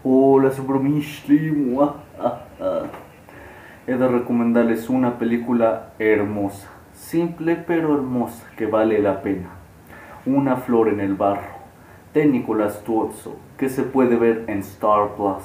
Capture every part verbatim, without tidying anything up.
Hola, Subromishli. Mua, ah, ah. He de recomendarles una película hermosa, simple pero hermosa, que vale la pena. Una flor en el barro, de Nicolás Tuozzo, que se puede ver en Star Plus.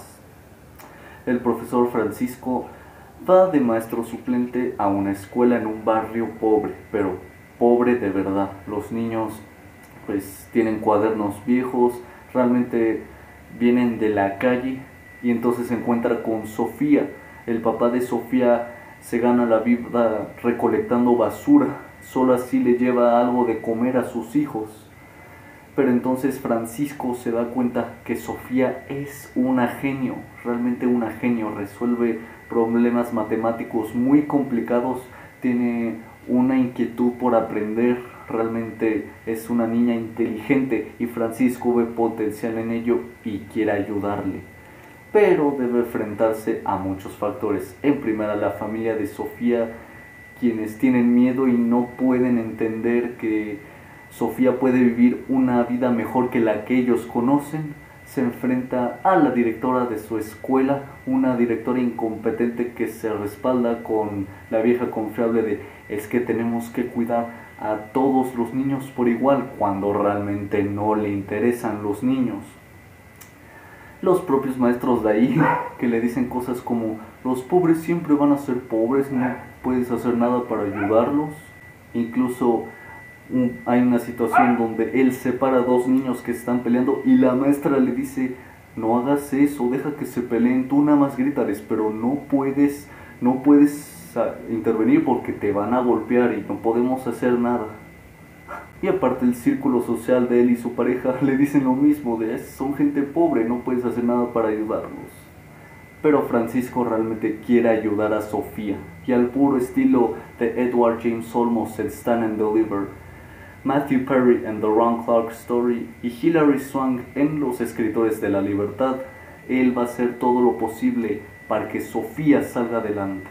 El profesor Francisco va de maestro suplente a una escuela en un barrio pobre, pero pobre de verdad. Los niños pues tienen cuadernos viejos, realmente vienen de la calle, y entonces se encuentra con Sofía. El papá de Sofía se gana la vida recolectando basura, solo así le lleva algo de comer a sus hijos. Pero entonces Francisco se da cuenta que Sofía es una genio, realmente una genio, resuelve problemas matemáticos muy complicados, tiene una inquietud por aprender, realmente es una niña inteligente y Francisco ve potencial en ello y quiere ayudarle. Pero debe enfrentarse a muchos factores. En primera, la familia de Sofía, quienes tienen miedo y no pueden entender que Sofía puede vivir una vida mejor que la que ellos conocen. Se enfrenta a la directora de su escuela, una directora incompetente que se respalda con la vieja confiable de es que tenemos que cuidar a todos los niños por igual, cuando realmente no le interesan los niños. Los propios maestros de ahí que le dicen cosas como los pobres siempre van a ser pobres, no puedes hacer nada para ayudarlos. Incluso un, hay una situación donde él separa a dos niños que están peleando y la maestra le dice no hagas eso, deja que se peleen, tú nada más grítales, pero no puedes, no puedes intervenir porque te van a golpear y no podemos hacer nada. Y aparte el círculo social de él y su pareja le dicen lo mismo, de son gente pobre, no puedes hacer nada para ayudarlos. Pero Francisco realmente quiere ayudar a Sofía, y al puro estilo de Edward James Olmos en Stand and Deliver, Matthew Perry en The Ron Clark Story y Hilary Swank en Los Escritores de la Libertad, él va a hacer todo lo posible para que Sofía salga adelante.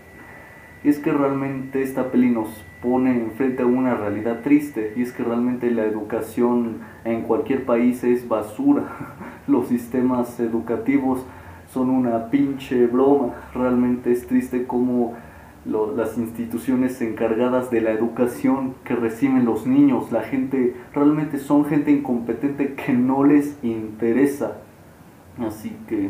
Y es que realmente esta peli nos pone enfrente a una realidad triste, y es que realmente la educación en cualquier país es basura. Los sistemas educativos son una pinche broma. Realmente es triste como lo, las instituciones encargadas de la educación que reciben los niños, la gente, realmente son gente incompetente que no les interesa. Así que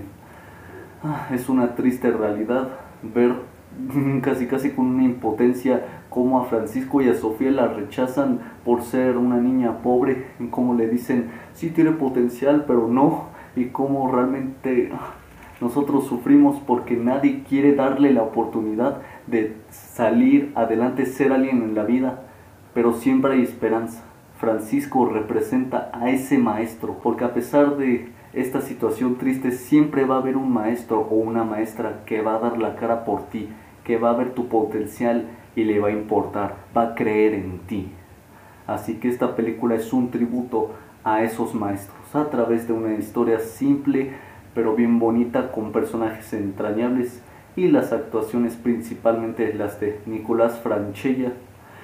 ah, es una triste realidad ver casi casi con una impotencia como a Francisco y a Sofía la rechazan por ser una niña pobre, como le dicen sí tiene potencial pero no, y como realmente nosotros sufrimos porque nadie quiere darle la oportunidad de salir adelante, ser alguien en la vida. Pero siempre hay esperanza. Francisco representa a ese maestro, porque a pesar de esta situación triste siempre va a haber un maestro o una maestra que va a dar la cara por ti, que va a ver tu potencial y le va a importar, va a creer en ti. Así que esta película es un tributo a esos maestros a través de una historia simple pero bien bonita, con personajes entrañables, y las actuaciones principalmente las de Nicolás Francella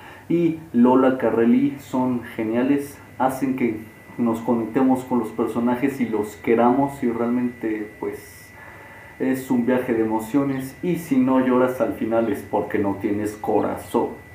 y Lola Carrelli son geniales, hacen que nos conectemos con los personajes y los queramos, y realmente pues es un viaje de emociones, y si no lloras al final es porque no tienes corazón.